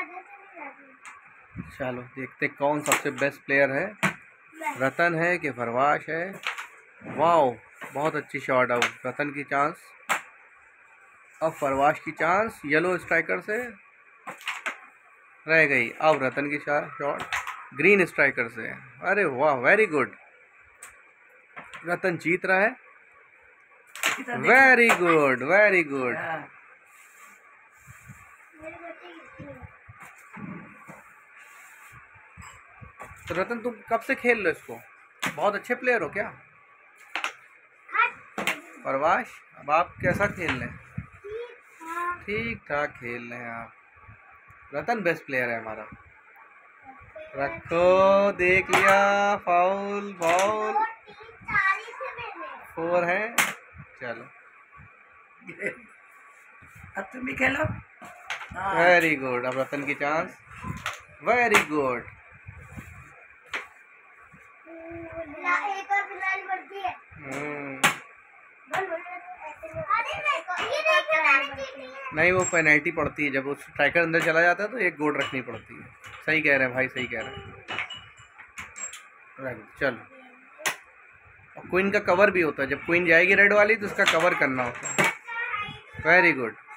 चलो देखते कौन सबसे बेस्ट प्लेयर है, रतन है कि फरवाश है। वाओ बहुत अच्छी शॉट। अब रतन की चांस, अब फरवाश की चांस, येलो स्ट्राइकर से रह गई। अब रतन की शॉट ग्रीन स्ट्राइकर से। अरे वाह वेरी गुड, रतन जीत रहा है। Very good very good. तो रतन तुम कब से खेल लो इसको, बहुत अच्छे प्लेयर हो क्या? फरवाश अब आप कैसा खेल रहे हैं? ठीक ठाक खेल रहे हैं आप। रतन बेस्ट प्लेयर है हमारा। रखो, देख लिया, फाउल बॉल 4 है। चलो अब तुम भी खेलो। वेरी गुड, अब रतन की चांस। Very good. नहीं वो पेनल्टी पड़ती है, जब वो स्ट्राइकर अंदर चला जाता है तो एक गोल रखनी पड़ती है। सही कह रहे हैं भाई, सही कह रहे हैं। चलो, क्वीन का कवर भी होता है, जब क्वीन जाएगी रेड वाली तो उसका कवर करना होता है। Very good.